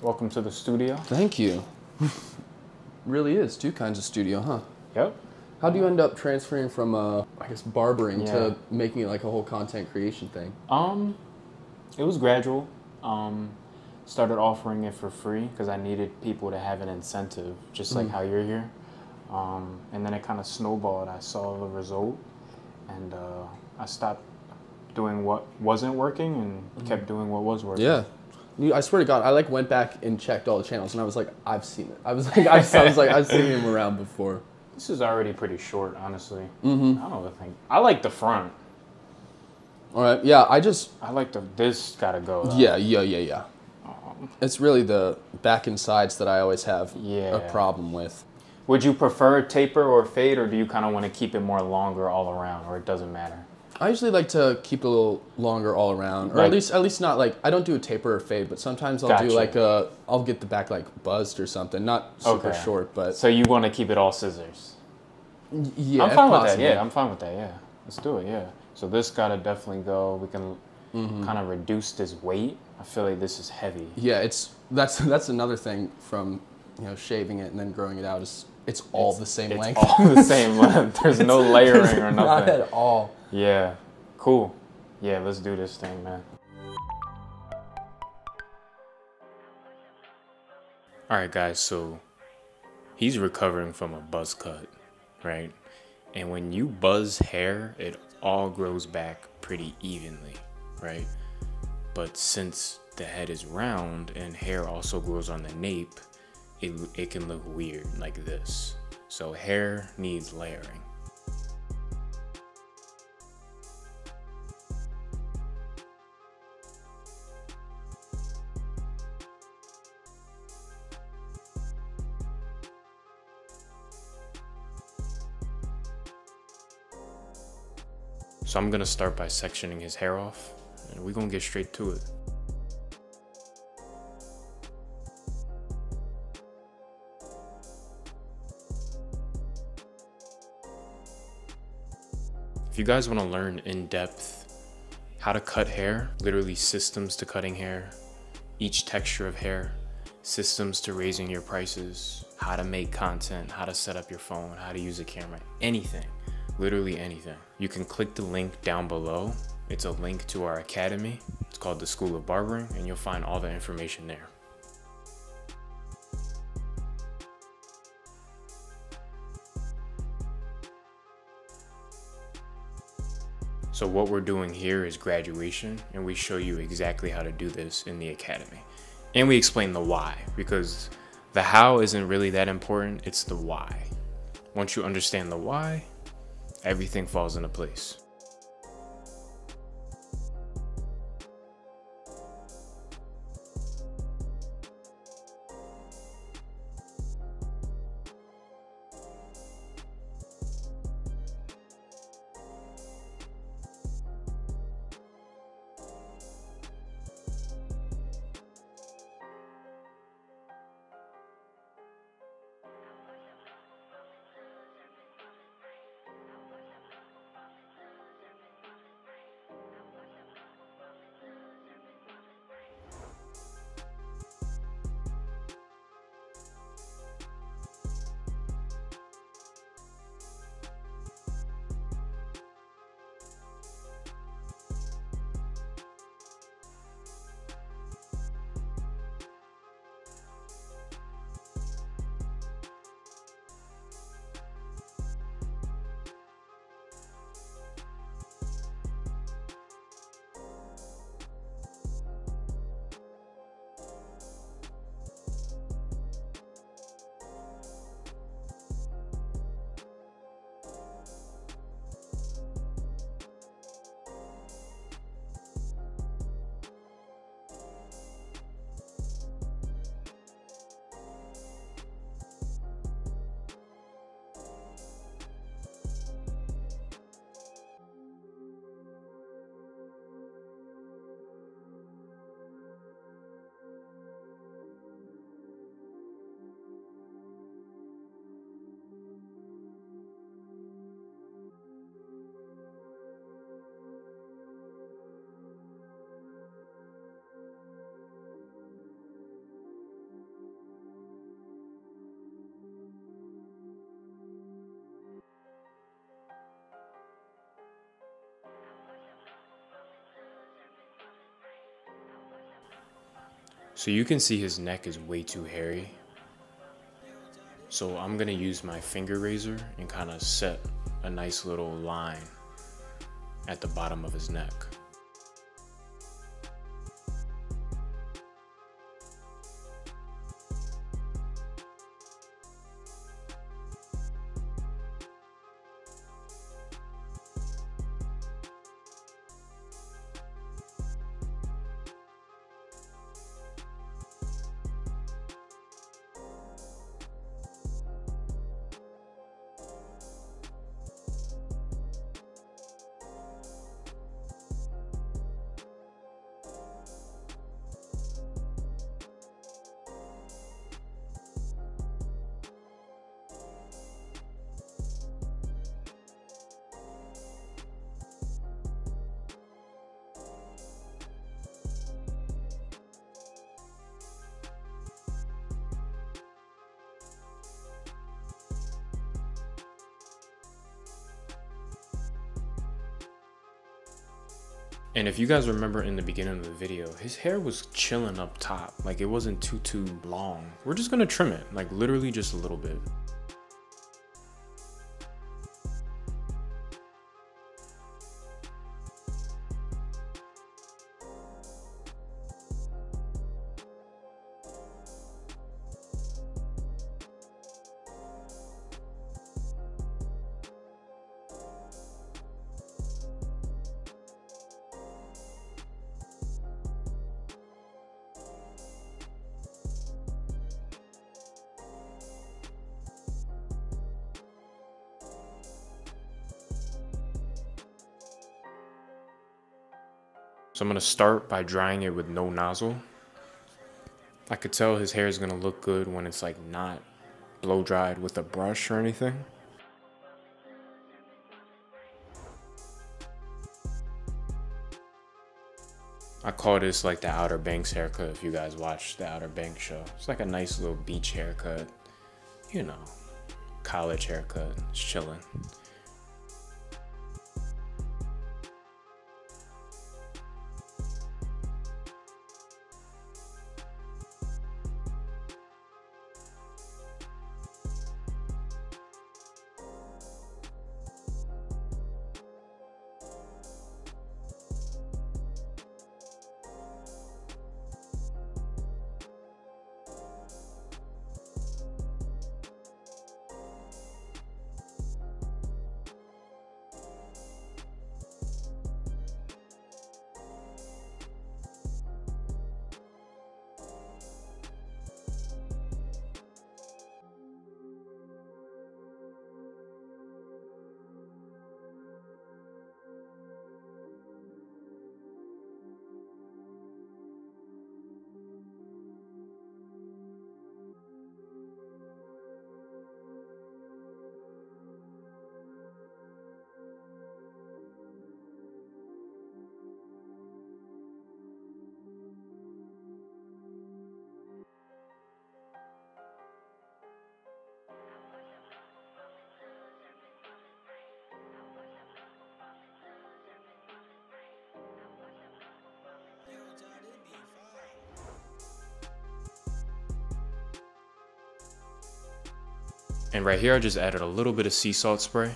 Welcome to the studio. Thank you. Really is two kinds of studio, huh? Yep. How do you end up transferring from, I guess, barbering to Yeah. making it like a whole content creation thing? It was gradual. Started offering it for free because I needed people to have an incentive, just like how you're here. And then it kind of snowballed. I saw the result, and I stopped doing what wasn't working and kept doing what was working. Yeah. I swear to God, I like went back and checked all the channels, and I was like, I've seen it. I was like, I've seen him around before. This is already pretty short, honestly. I don't think I like the front. All right. Yeah. I like this gotta go. Though. Yeah. It's really the back and sides that I always have Yeah. a problem with. Would you prefer taper or fade, or do you kind of want to keep it more longer all around, or it doesn't matter? I usually like to keep it a little longer all around, or Like- at least not like, I don't do a taper or fade, but sometimes I'll do Gotcha. like I'll get the back like buzzed or something, not super Okay. short, but So you want to keep it all scissors? yeah, I'm if fine with that. possible. Yeah, I'm fine with that. Yeah, let's do it. Yeah. So this gotta definitely go. We can kind of reduce this weight. I feel like this is heavy. Yeah, that's another thing from, shaving it and then growing it out is it's all the same It's length. all the same length. There's no layering or Not nothing. at all. Yeah. Cool. Yeah, let's do this thing, man. All right, guys. So he's recovering from a buzz cut, right? And when you buzz hair, it all grows back pretty evenly, right? But since the head is round and hair also grows on the nape, it can look weird like this. So hair needs layering. So I'm gonna start by sectioning his hair off, and we're gonna get straight to it. If you guys want to learn in depth how to cut hair, literally systems to cutting hair, each texture of hair, systems to raising your prices, how to make content, how to set up your phone, how to use a camera, anything, literally anything, you can click the link down below. It's a link to our academy. It's called the School of Barbering, and you'll find all the information there. So what we're doing here is graduation, and we show you exactly how to do this in the academy. And we explain the why, because the how isn't really that important, it's the why. Once you understand the why, everything falls into place. So you can see his neck is way too hairy. So I'm gonna use my finger razor and kind of set a nice little line at the bottom of his neck. And if you guys remember in the beginning of the video, his hair was chilling up top. Like it wasn't too long. We're just gonna trim it, like literally just a little bit. So I'm gonna start by drying it with no nozzle. I could tell his hair is gonna look good when it's like not blow dried with a brush or anything. I call this like the Outer Banks haircut if you guys watch the Outer Banks show. It's like a nice little beach haircut, you know, college haircut, it's chilling. And right here, I just added a little bit of sea salt spray.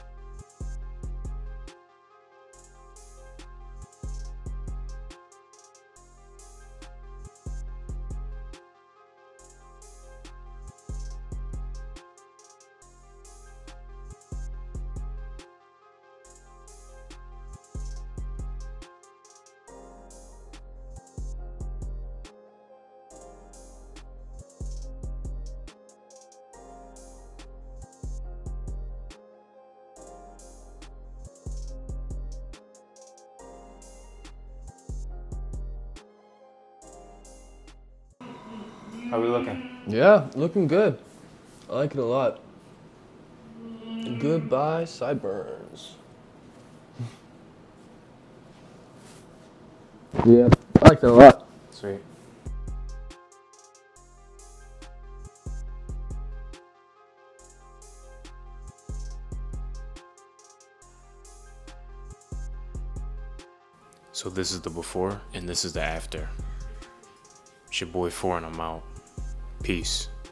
How we looking? Yeah, looking good. I like it a lot. Goodbye, sideburns. Yeah, I like that a lot. Sweet. So this is the before and this is the after. It's your boy 4 and I'm out. Peace.